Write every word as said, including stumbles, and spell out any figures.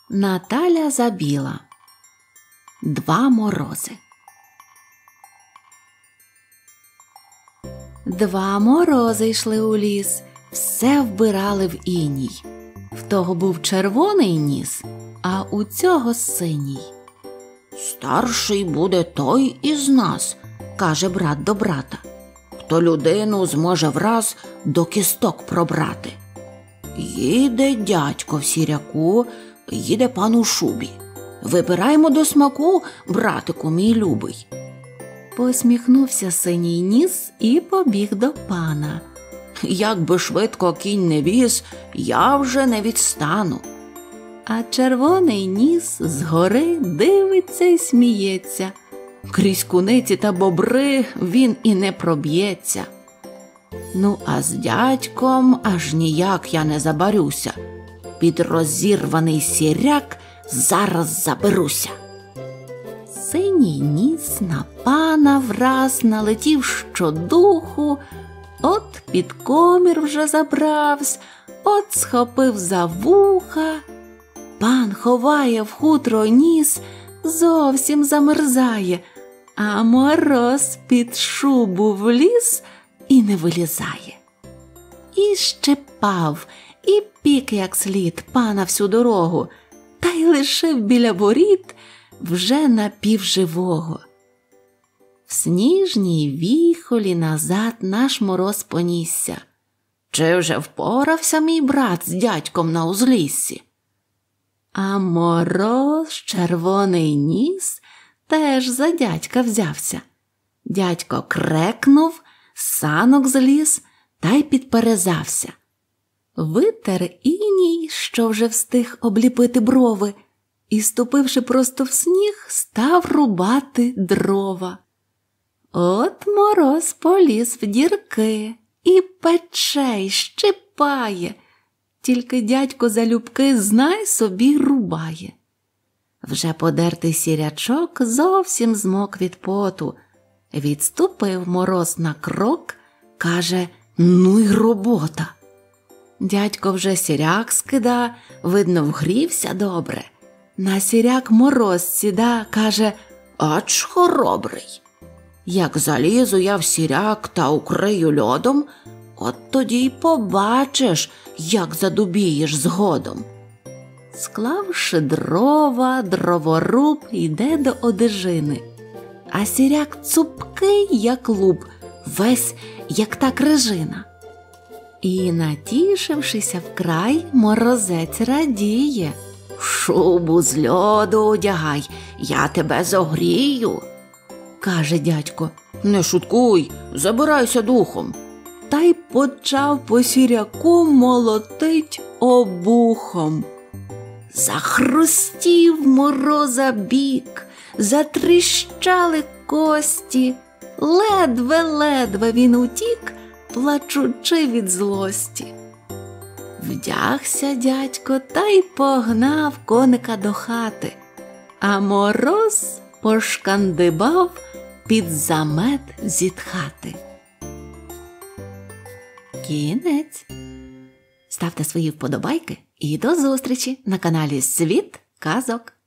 Наталя Забіла. Два морози. Два морози йшли у ліс, все вбирали в іній. В того був червоний ніс, а у цього синій. «Старший буде той із нас, – каже брат до брата, – хто людину зможе враз до кісток пробрати. Їде дядько в сіряку, їде пан у шубі. Вибираємо до смаку, братику мій любий». Посміхнувся синій ніс і побіг до пана. «Як би швидко кінь не віз, я вже не відстану». А червоний ніс згори дивиться й сміється. Крізь куниці та бобри він і не проб'ється. Ну, а з дядьком аж ніяк я не забарюся. Під розірваний сіряк зараз заберуся. Синій ніс на пана враз налетів щодуху, от під комір вже забравсь, от схопив за вуха. Пан ховає в хутро ніс, зовсім замерзає, а мороз під шубу вліз і не вилізає. І щепав, і пік як слід пана всю дорогу, та й лишив біля воріт вже напівживого. В сніжній віхолі назад наш мороз понісся. Чи вже впорався мій брат з дядьком на узліссі? А мороз, червоний ніс, теж за дядька взявся. Дядько крекнув, з санок зліз та й підперезався. Витер іній, що вже встиг обліпити брови, і, ступивши просто в сніг, став рубати дрова. От мороз поліз в дірки і пече, й щипає, тільки дядько залюбки, знай собі, рубає. Вже подертий сірячок зовсім змок від поту. Відступив мороз на крок, каже: «Ну й робота!» Дядько вже сіряк скида, видно, вгрівся добре. На сіряк мороз сіда, каже: «Ач хоробрий! Як залізу я в сіряк та укрию льодом, от тоді й побачиш, як задубієш згодом». Склавши дрова, дроворуб йде до одежини, а сіряк цупкий, як луб, весь, як та крижина. І, натішившися вкрай, морозець радіє. «Шубу з льоду одягай, я тебе зогрію», – каже дядько. «Не шуткуй, забирайся духом». Та й почав по сіряку молотить обухом. Захрустів мороза бік, затріщали кості, ледве-ледве він утік, плачучи від злості. Вдягся дядько та й погнав коника до хати, а мороз пошкандибав під замет зітхати. Кінець. Ставте свої вподобайки і до зустрічі на каналі Світ казок.